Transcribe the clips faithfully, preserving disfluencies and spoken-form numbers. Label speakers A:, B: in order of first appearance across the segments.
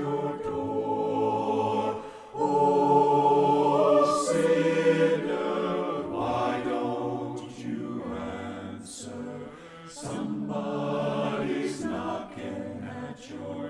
A: your door. Oh, sinner, why don't you answer? Somebody's knocking at your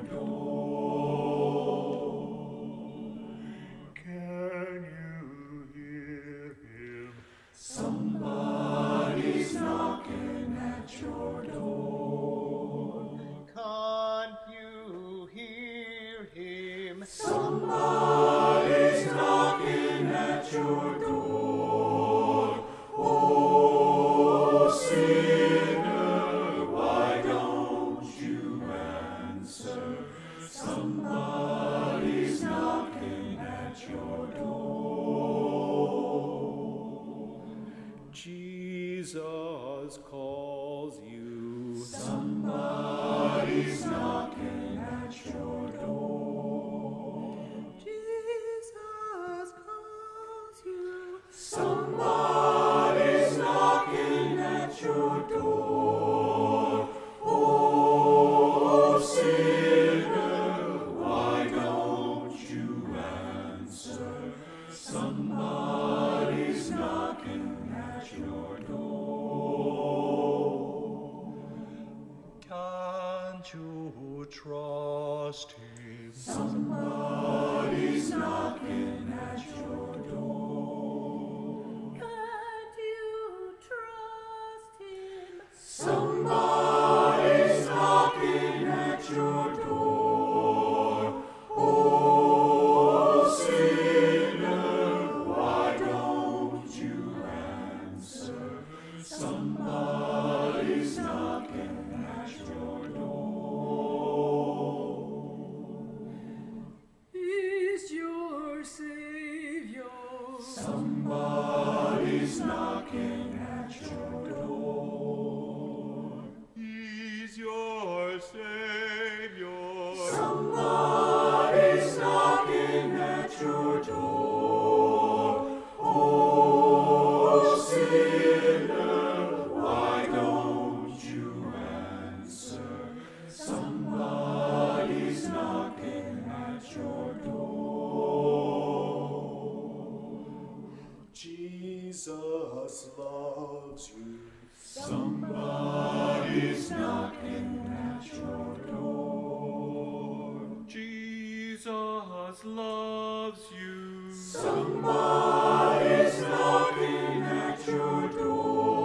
A: door. Can you hear him? Somebody's knocking at your door.
B: Can't you hear him?
A: Somebody's knocking at your door. Oh, sinner, why don't you answer? Somebody's knocking at your door.
B: Jesus calls you.
A: Somebody's knocking at your door.
B: Jesus calls you.
A: Somebody's knocking at your door. Oh, sinner, why don't you answer? Somebody's knocking at your door.
B: Can't you trust him?
A: Somebody's knocking at your door.
C: Can't you trust him?
A: Somebody's knocking at your door. Oh, sinner, why don't you answer? Somebody's knocking at your door.
C: He's your Savior.
A: Somebody's knocking at your door.
B: He's your Savior.
A: Somebody's knocking at your door. Oh, sinner, why don't you answer? Somebody's knocking at your door.
B: Jesus loves you.
A: Somebody's knocking at your door.
B: Jesus loves you.
A: Somebody's knocking at your door.